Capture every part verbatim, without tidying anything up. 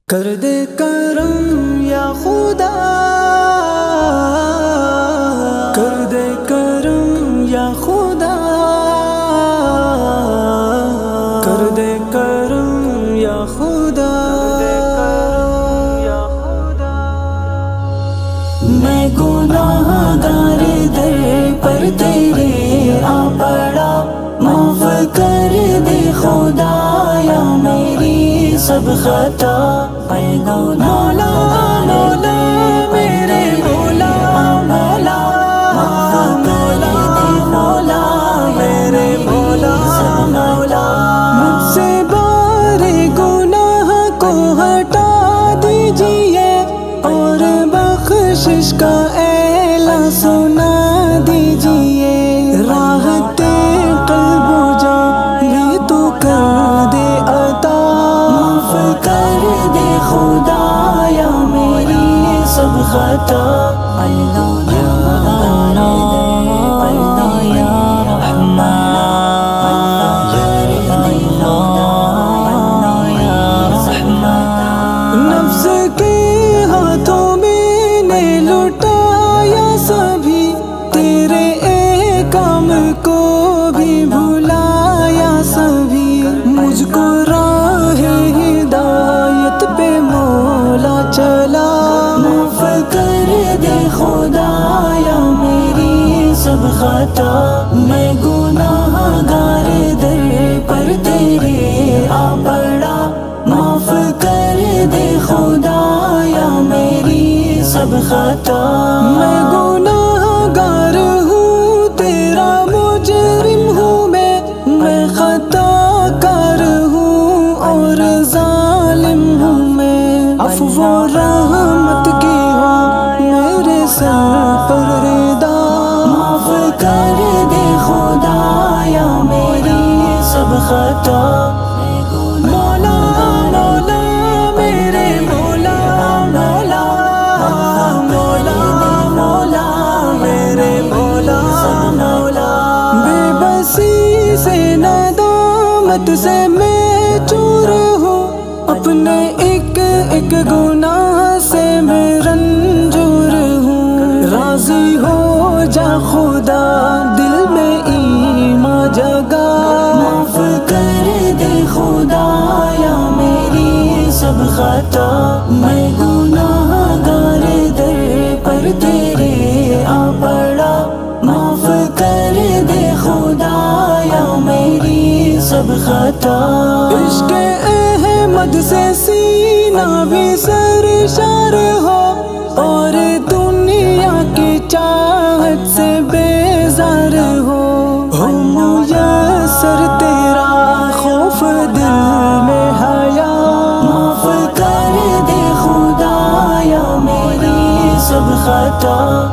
کر دے کرم یا خدا، کر دے کرم یا خدا، کر دے کرم یا خدا۔ میں گناہ گار در پر تیرے آ پڑا، معاف کر دے خدایا میری سب خطا۔ اے مولا مولا میرے مولا مولا، مولا مولا میرے مولا مولا، مجھ سے بارے گناہ کو ہٹا دیجئے اور بخشش کا اعلان سنا دیجئے۔ راحت قلب و جان بھی تو کر دے عطا، معاف کر دے خدایا میری سب خطا۔ نفس کے ہاتھوں میں نے لٹایا سبھی، تیرے ایک کام کو بھی بھلایا سبھی۔ مجھ کو راہ ہدایت پہ مولا چلا، معاف کر دے خدایا میری سب خطا۔ میں گناہ گار در پر تیرے آ پڑا، معاف کر دے خدایا میری سب خطا۔ میں گناہ گار ہوں تیرا مجرم ہوں، میں میں خطا کار ہوں اور ظالم ہوں میں۔ عفو و رحمت کی ہو میرے سر پر رضا، معاف کر دے خدایا میری سب خطا۔ مولا مولا میرے مولا مولا، مولا مولا میرے مولا مولا، بے بسی سے ندامت سے میں چور ہوں، اپنے ایک ایک گناہ سے میں رنجور ہوں۔ راضی ہو جا خدا دل میں ایمان جگا، معاف کر دے خدایا میری سب خطا۔ میں گناہ گار در پر تیرے آ پڑا، معاف کر دے خدایا میری سب خطا۔ عشق احمد سے سینہ بھی سرشار ہو اور دنیا کی چاہت سے بیزار ہو، ہو میسر تیرا خوف دل میں حیا، معاف کر دے خدایا میری سب خطا۔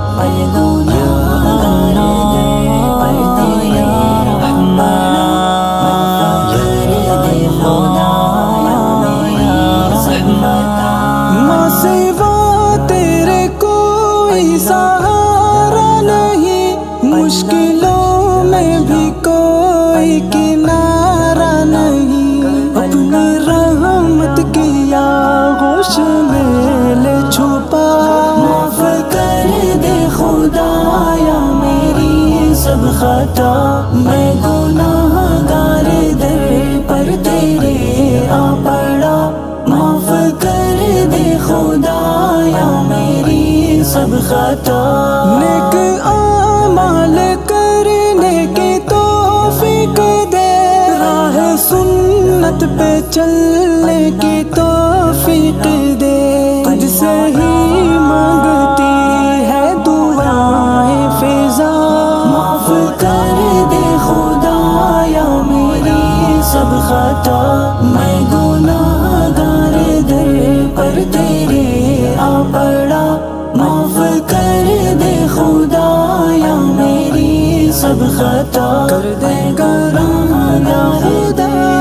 ماں سوا تیرے کوئی سہارا نہیں، مشکلوں میں بھی کوئی کنارہ نہیں۔ اپنی رحمت کی آغوش میں لے چھپا، معاف کر دے خدایا میری سب خطا۔ میں گناہ گار در پر تیرے آ پڑا، معاف کر دے خدایا میری سب خطا۔ نیک اعمال کرنے کی توفیق دے، راہ سنت پہ چلنے کی توفیق دے، تجھ سے ہی مانگتی ہے دعائیں فضا، معاف کر دے خدایا میری سب خطا۔ میں گناہ گار در پر تیرے آ پڑا، معاف کر دے خدایا میری سب خطا۔ کر دے کرم یا خدا۔